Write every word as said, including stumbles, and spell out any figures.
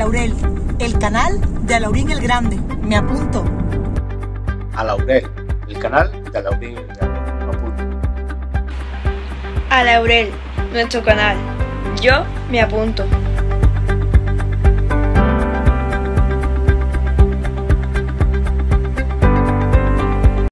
Laurel, el canal de Alaurín el Grande. Me apunto. Alaurel, el canal de Alaurín el Grande. Me apunto. Alaurel, nuestro canal. Yo me apunto.